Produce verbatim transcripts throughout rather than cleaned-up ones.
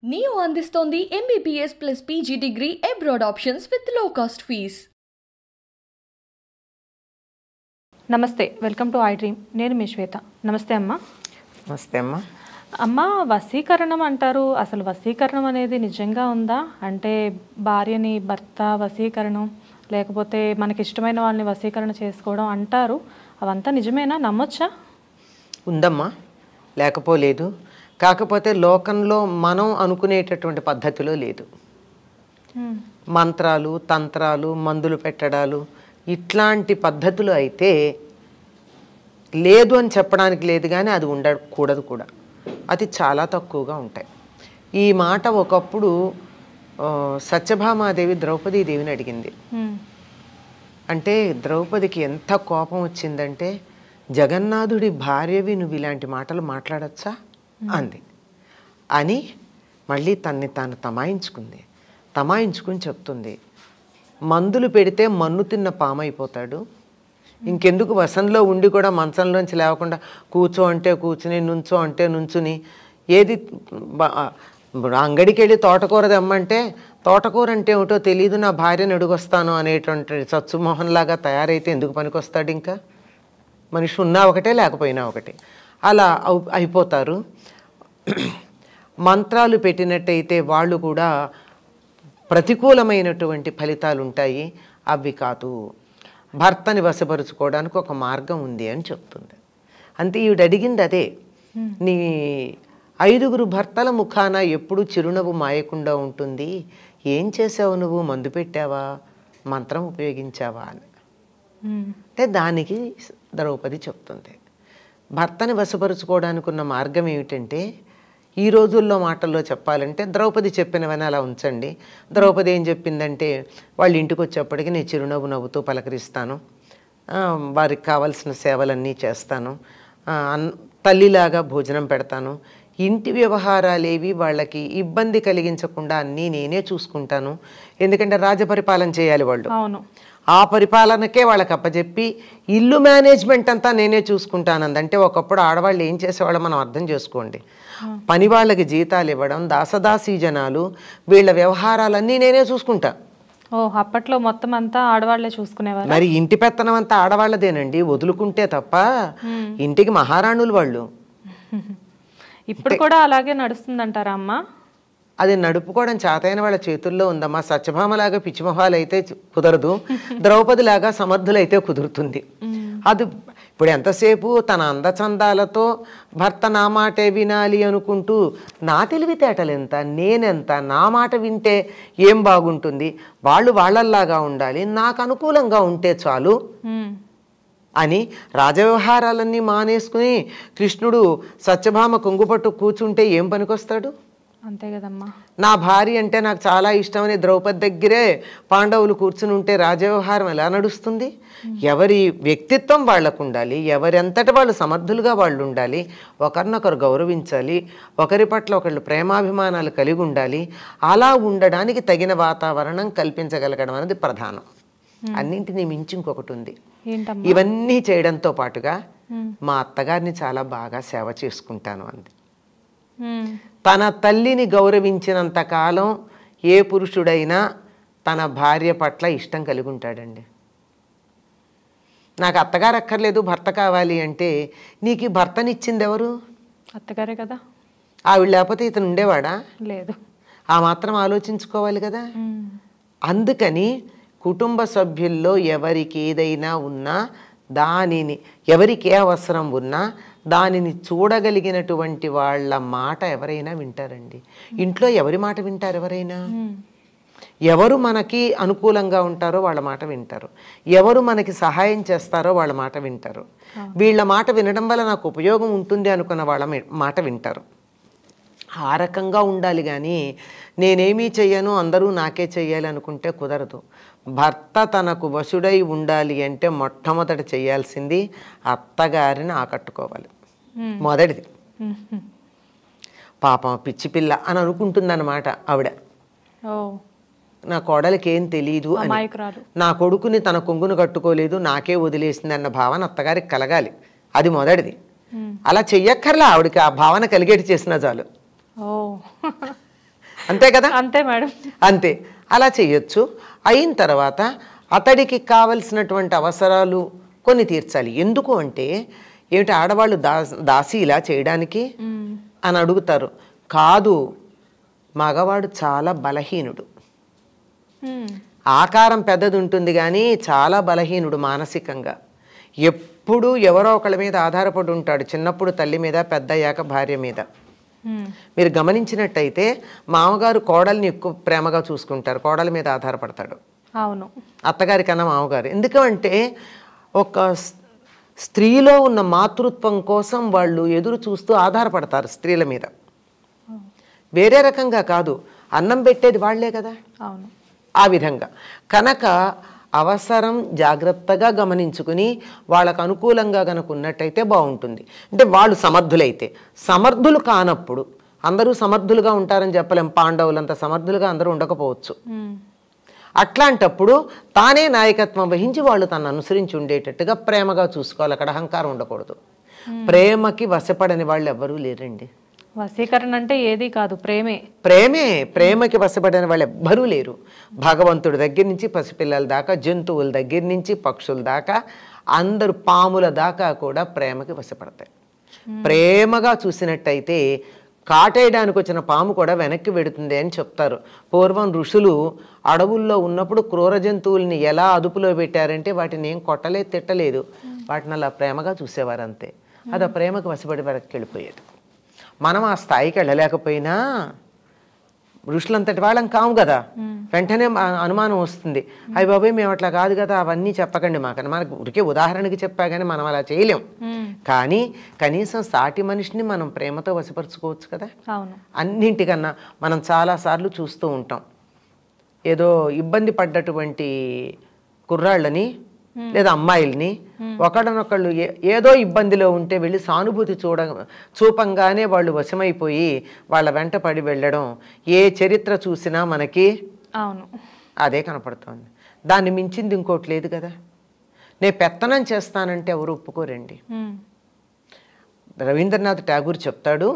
Neo అందిస్తోంది MBBS plus PG degree abroad options with low cost fees. నమస్తే, welcome to iDream. నేను మీ శ్వేత. నమస్తే అమ్మ. నమస్తే అమ్మ. అమ్మ, వశీకరణం అంటారు. అసలు వశీకరణం అనేది నిజంగా ఉందా? అంటే భార్యని భర్త వశీకరణం, లేకపోతే మనకి ఇష్టమైన వాళ్ళని వశీకరణ చేసుకోవడం అంటారు. అవంతా నిజమేనా? నమ్మొచ్చా? ఉందమ్మా, లేకపోలేదు. కాకపోతే లోకంలో మనం అనుకునేటటువంటి పద్ధతిలో లేదు. మంత్రాలు, తంత్రాలు, మందులు పెట్టడాలు ఇట్లాంటి పద్ధతులు అయితే లేదు అని చెప్పడానికి లేదు, కానీ అది ఉండకూడదు కూడా. అది చాలా తక్కువగా ఉంటాయి. ఈ మాట ఒకప్పుడు సత్యభామాదేవి ద్రౌపదీదేవిని అడిగింది. అంటే ద్రౌపదికి ఎంత కోపం వచ్చిందంటే, జగన్నాథుడి భార్యవి నువ్వు ఇలాంటి మాటలు మాట్లాడచ్చా అంది. అని మళ్ళీ తన్ని తాను తమాయించుకుంది. తమాయించుకుని చెప్తుంది, మందులు పెడితే మన్ను తిన్న పామైపోతాడు, ఇంకెందుకు వసంలో ఉండి కూడా మంచంలోంచి లేవకుండా కూర్చో అంటే కూర్చుని, నుంచో అంటే నుంచుని, ఏది అంగడికి వెళ్ళి తోటకూర తెమ్మంటే తోటకూర అంటే ఏమిటో తెలియదు, నా భార్యను అడుగొస్తాను అనేటువంటి సత్సుమోహన్లాగా తయారైతే ఎందుకు పనికొస్తాడు? ఇంకా మనిషి ఉన్నా ఒకటే, లేకపోయినా ఒకటే, అలా అయిపోతారు. మంత్రాలు పెట్టినట్టయితే వాళ్ళు కూడా ప్రతికూలమైనటువంటి ఫలితాలు ఉంటాయి. అవి కాదు, భర్తని వశపరుచుకోవడానికి ఒక మార్గం ఉంది అని చెప్తుంది. అంతే, ఈవిడ అడిగింది అదే. నీ ఐదుగురు భర్తల ముఖాన ఎప్పుడు చిరునవ్వు మాయకుండా ఉంటుంది, ఏం చేసావు నువ్వు? మందు పెట్టావా, మంత్రం ఉపయోగించావా అని. అంటే దానికి ద్రౌపది చెప్తుంది, భర్తని వశపరుచుకోవడానికి ఉన్న మార్గం ఏమిటంటే, ఈ రోజుల్లో మాటల్లో చెప్పాలంటే ద్రౌపది చెప్పినవని అలా ఉంచండి. ద్రౌపది ఏం చెప్పిందంటే, వాళ్ళ ఇంటికి వచ్చేప్పటికి నేను చిరునవ్వు నవ్వుతూ పలకరిస్తాను, వారికి కావాల్సిన సేవలన్నీ చేస్తాను, తల్లిలాగా భోజనం పెడతాను, ఇంటి వ్యవహారాలేవి వాళ్ళకి ఇబ్బంది కలిగించకుండా అన్నీ నేనే చూసుకుంటాను. ఎందుకంటే రాజపరిపాలన చేయాలి వాళ్ళు, ఆ పరిపాలనకే వాళ్ళకి అప్పచెప్పి ఇల్లు మేనేజ్మెంట్ అంతా నేనే చూసుకుంటానంది. అంటే ఒకప్పుడు ఆడవాళ్ళు ఏం చేసేవాళ్ళో మనం అర్థం చేసుకోండి. పని వాళ్ళకి జీతాలు ఇవ్వడం, దాసదాసీ జనాలు, వీళ్ళ వ్యవహారాలన్నీ నేనే చూసుకుంటా. ఓ, అప్పట్లో మొత్తం అంతా ఆడవాళ్లే చూసుకునేవారు. మరి ఇంటి పెత్తనం అంతా ఆడవాళ్ళదేనండి, వదులుకుంటే తప్ప. ఇంటికి మహారాణులు వాళ్ళు. ఇప్పుడు కూడా అలాగే నడుస్తుందంటారా అమ్మ? అది నడుపుకోవడం చేతైన వాళ్ళ చేతుల్లో ఉందమ్మా. సత్యభామలాగా పిచ్చిమొహాలు అయితే కుదరదు, ద్రౌపదిలాగా సమర్థులైతే కుదురుతుంది. అది ఇప్పుడు ఎంతసేపు తన అందచందాలతో భర్త నా మాటే వినాలి అనుకుంటూ, నా తెలివితేటలు ఎంత, నేనెంత, నా మాట వింటే ఏం బాగుంటుంది, వాళ్ళు వాళ్ళల్లాగా ఉండాలి, నాకు అనుకూలంగా ఉంటే చాలు అని రాజవ్యవహారాలన్నీ మానేసుకుని కృష్ణుడు సత్యభామ కొంగుపట్టు కూర్చుంటే ఏం పనికొస్తాడు? అంతే కదమ్మా. నా భార్య అంటే నాకు చాలా ఇష్టమని ద్రౌపది దగ్గరే పాండవులు కూర్చుని ఉంటే రాజవ్యవహారం ఎలా నడుస్తుంది? ఎవరి వ్యక్తిత్వం వాళ్ళకు ఉండాలి, ఎవరెంతటి వాళ్ళు సమర్థులుగా వాళ్ళు ఉండాలి, ఒకరినొకరు గౌరవించాలి, ఒకరి పట్ల ఒకళ్ళు ప్రేమాభిమానాలు కలిగి ఉండాలి. అలా ఉండడానికి తగిన వాతావరణం కల్పించగలగడం అనేది ప్రధానం. అన్నింటినీ మించి ఇంకొకటి ఉంది. ఇవన్నీ చేయడంతో పాటుగా మా అత్తగారిని చాలా బాగా సేవ చేసుకుంటాను అంది. తన తల్లిని గౌరవించినంత కాలం ఏ పురుషుడైనా తన భార్య పట్ల ఇష్టం కలిగి ఉంటాడండి. నాకు అత్తగారు అక్కర్లేదు, భర్త కావాలి అంటే, నీకు ఈ భర్తనిచ్చింది ఎవరు? అత్తగారే కదా. ఆవిడ లేకపోతే ఇతను ఉండేవాడా? లేదు. ఆ మాత్రం ఆలోచించుకోవాలి కదా. అందుకని కుటుంబ సభ్యుల్లో ఎవరికి ఏదైనా ఉన్నా, దానిని ఎవరికి ఏ అవసరం ఉన్నా దానిని చూడగలిగినటువంటి వాళ్ళ మాట ఎవరైనా వింటారండి. ఇంట్లో ఎవరి మాట వింటారు? ఎవరైనా ఎవరు మనకి అనుకూలంగా ఉంటారో వాళ్ళ మాట వింటారు, ఎవరు మనకి సహాయం చేస్తారో వాళ్ళ మాట వింటారు. వీళ్ళ మాట వినడం వల్ల నాకు ఉపయోగం ఉంటుంది అనుకున్న వాళ్ళ మాట వింటారు. ఆ రకంగా ఉండాలి. కానీ నేనేమీ చెయ్యను, అందరూ నాకే చెయ్యాలి అనుకుంటే కుదరదు. భర్త తనకు వశుడై ఉండాలి అంటే మొట్టమొదటి చేయాల్సింది అత్తగారిని ఆకట్టుకోవాలి. మొదటిది. పాపం పిచ్చి పిల్ల అని అనుకుంటుందన్నమాట ఆవిడ. నా కోడలికి ఏం తెలియదు అని, నా కొడుకుని తన కొంగును కట్టుకోలేదు, నాకే వదిలేసింది అన్న భావన అత్తగారికి కలగాలి. అది మొదటిది. అలా చెయ్యక్కర్లా, ఆవిడకి ఆ భావన కలిగేటి చేసినా చాలు. అంతే కదా? అంతే మేడం. అంతే. అలా చేయొచ్చు. అయిన తర్వాత అతడికి కావలసినటువంటి అవసరాలు కొన్ని తీర్చాలి. ఎందుకు అంటే ఏమిటి, ఆడవాళ్ళు దా దాసి ఇలా చేయడానికి అని అడుగుతారు. కాదు, మగవాడు చాలా బలహీనుడు. ఆకారం పెద్దది ఉంటుంది కానీ చాలా బలహీనుడు మానసికంగా. ఎప్పుడూ ఎవరో ఒకళ్ళ మీద ఆధారపడి ఉంటాడు. చిన్నప్పుడు తల్లి మీద, పెద్ద అయ్యాక భార్య మీద. మీరు గమనించినట్టయితే మామగారు కోడల్ని ఎక్కువ ప్రేమగా చూసుకుంటారు, కోడల మీద ఆధారపడతాడు. అవును, అత్తగారి కన్నా మామగారు. ఎందుకంటే ఒక స్త్రీలో ఉన్న మాతృత్వం కోసం వాళ్ళు ఎదురు చూస్తూ ఆధారపడతారు స్త్రీల మీద. వేరే రకంగా కాదు, అన్నం పెట్టేది వాళ్లే కదా. అవును, ఆ విధంగా కనుక అవసరం జాగ్రత్తగా గమనించుకుని వాళ్ళకు అనుకూలంగా కనుక ఉన్నట్టయితే బాగుంటుంది. అంటే వాళ్ళు సమర్థులైతే. సమర్థులు కానప్పుడు, అందరూ సమర్థులుగా ఉంటారని చెప్పలేం, పాండవులంత సమర్థులుగా అందరూ ఉండకపోవచ్చు. అట్లాంటప్పుడు తానే నాయకత్వం వహించి వాళ్ళు తను అనుసరించి ఉండేటట్టుగా ప్రేమగా చూసుకోవాలి. అక్కడ అహంకారం ఉండకూడదు. ప్రేమకి వశపడని వాళ్ళు ఎవ్వరూ లేరండి. వశీకరణ అంటే ఏది కాదు, ప్రేమే. ప్రేమే. ప్రేమకి వశపడిన వాళ్ళు ఎవ్వరూ లేరు. భగవంతుడి దగ్గర నుంచి పసిపిల్లల దాకా, జంతువుల దగ్గర నుంచి పక్షుల దాకా, అందరు పాముల దాకా కూడా ప్రేమకి వశపడతాయి. ప్రేమగా చూసినట్టయితే కాటేయడానికి వచ్చిన పాము కూడా వెనక్కి వెడుతుంది అని చెప్తారు. పూర్వం ఋషులు అడవుల్లో ఉన్నప్పుడు క్రూర జంతువుల్ని ఎలా అదుపులో పెట్టారంటే వాటిని ఏం కొట్టలేదు, తిట్టలేదు, వాటిని అలా ప్రేమగా చూసేవారు అంతే. అది ఆ ప్రేమకు వశపడి వెనక్కి వెళ్ళిపోయేది. మనం ఆ స్థాయికి వెళ్ళలేకపోయినా ఋషులంతటి వాళ్ళం కాము కదా. వెంటనే అనుమానం వస్తుంది, అయ్య బాబాయ్ మేము అట్లా కాదు కదా, అవన్నీ చెప్పకండి మాకని. మనకు ఉరికే ఉదాహరణకి చెప్పా కానీ మనం అలా చేయలేం. కానీ కనీసం సాటి మనిషిని మనం ప్రేమతో వశపరుచుకోవచ్చు కదా. అన్నింటికన్నా మనం చాలాసార్లు చూస్తూ ఉంటాం, ఏదో ఇబ్బంది పడ్డటువంటి కుర్రాళ్ళని లేదా అమ్మాయిల్ని ఒకళ్ళనొకళ్ళు ఏదో ఇబ్బందిలో ఉంటే వెళ్ళి సానుభూతి చూడ చూపంగానే వాళ్ళు వశమైపోయి వాళ్ళ వెంట పడి వెళ్ళడం ఏ చరిత్ర చూసినా మనకి అవును అదే కనపడుతోంది. దాన్ని మించింది ఇంకోటి లేదు కదా. నేను పెత్తనం చేస్తానంటే ఎవరు ఒప్పుకోరండి. రవీంద్రనాథ్ ఠాగూర్ చెప్తాడు,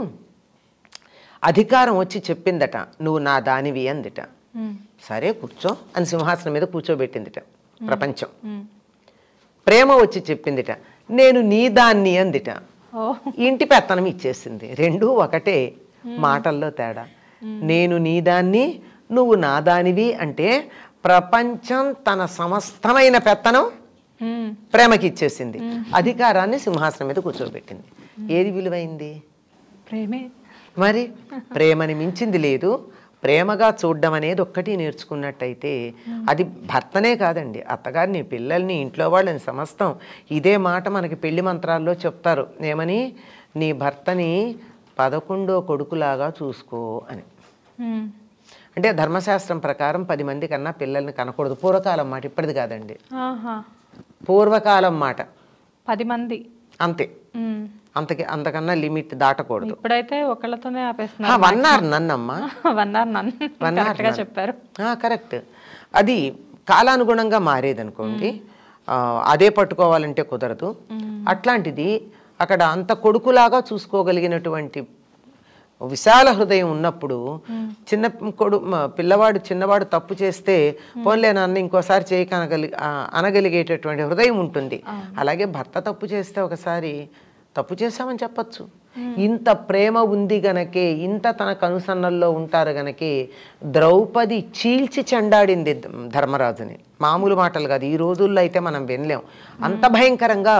అధికారం వచ్చి చెప్పిందట నువ్వు నా దానివి అందిట. సరే కూర్చో అని సింహాసనం మీద కూర్చోబెట్టిందిట ప్రపంచం. ప్రేమ వచ్చి చెప్పిందిట నేను నీ దాన్ని అందిట. ఇంటి పెత్తనం ఇచ్చేసింది. రెండూ ఒకటే, మాటల్లో తేడా. నేను నీ దాన్ని, నువ్వు నా దానివి అంటే ప్రపంచం తన సమస్తమైన పెత్తనం ప్రేమకి ఇచ్చేసింది. అధికారాన్ని సింహాసనం మీద కూర్చోబెట్టింది. ఏది విలువైంది? ప్రేమే. మరి ప్రేమని మించింది లేదు. ప్రేమగా చూడడం అనేది ఒక్కటి నేర్చుకున్నట్టయితే అది భర్తనే కాదండి, అత్తగారిని, పిల్లల్ని, ఇంట్లో వాళ్ళని సమస్తం ఇదే మాట మనకి పెళ్లి మంత్రాల్లో చెప్తారు. ఏమని? నీ భర్తని పదకొండో కొడుకులాగా చూసుకో అని. అంటే ధర్మశాస్త్రం ప్రకారం పది మంది కన్నా పిల్లల్ని కనకూడదు. పూర్వకాలం మాట, ఇప్పటిది కాదండి, పూర్వకాలం మాట. పది మంది అంతే, అంతకి అంతకన్నా లిమిట్ దాటకూడదు. ఇప్పుడైతే ఒకళ్ళతోనే ఆపేస్తున్నారు. వన్నారు నన్నమ్మా, వన్నారు చెప్పారు. కరెక్ట్. అది కాలానుగుణంగా మారేదనుకోండి, అదే పట్టుకోవాలంటే కుదరదు. అట్లాంటిది అక్కడ అంత కొడుకులాగా చూసుకోగలిగినటువంటి విశాల హృదయం ఉన్నప్పుడు చిన్న కొడు పిల్లవాడు చిన్నవాడు తప్పు చేస్తే పోన్లే నాన్న ఇంకోసారి చేయక అనగలి అనగలిగేటటువంటి హృదయం ఉంటుంది. అలాగే భర్త తప్పు చేస్తే ఒకసారి తప్పు చేశామని చెప్పచ్చు. ఇంత ప్రేమ ఉంది గనకే, ఇంత తన కనుసన్నల్లో ఉంటారు గనకే ద్రౌపది చీల్చి చెండాడింది ధర్మరాజుని. మామూలు మాటలు కాదు, ఈ రోజుల్లో అయితే మనం వినలేం. అంత భయంకరంగా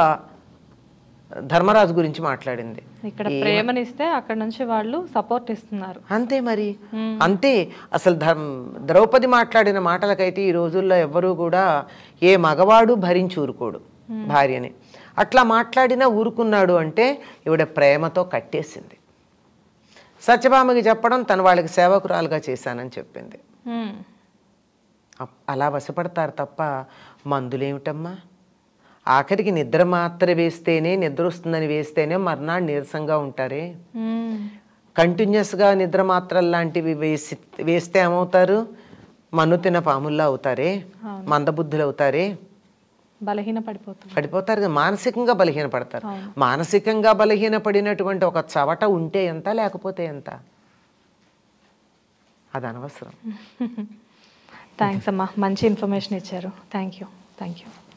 ధర్మరాజు గురించి మాట్లాడింది. ఇక్కడ ప్రేమనిస్తే అక్కడ నుంచి వాళ్ళు సపోర్ట్ ఇస్తున్నారు. అంతే మరి, అంతే. అసలు ద్రౌపది మాట్లాడిన మాటలకైతే ఈ రోజుల్లో ఎవ్వరూ కూడా ఏ మగవాడు భరించి ఊరుకోడు భార్యని. అట్లా మాట్లాడినా ఊరుకున్నాడు అంటే ఈవిడ ప్రేమతో కట్టేసింది. సత్యభామకి చెప్పడం తను వాళ్ళకి సేవకురాలుగా చేశానని చెప్పింది. అలా వశపడతారు తప్ప మందులేమిటమ్మా. ఆఖరికి నిద్ర మాత్ర వేస్తేనే, నిద్ర వస్తుందని వేస్తేనే మర్నాడు నీరసంగా ఉంటారే. కంటిన్యూస్గా నిద్ర మాత్రలు లాంటివి వేసి వేస్తే ఏమవుతారు? మన్ను తిన్న పాముల్లా అవుతారే, మందబుద్ధులు అవుతారే, బలహీన పడిపోతారు పడిపోతారు మానసికంగా బలహీన పడతారు. మానసికంగా బలహీన పడినటువంటి ఒక చవట ఉంటే ఎంత, లేకపోతే ఎంత. అది అనవసరం. థ్యాంక్స్ అమ్మా, మంచి ఇన్ఫర్మేషన్ ఇచ్చారు. Thank you thank you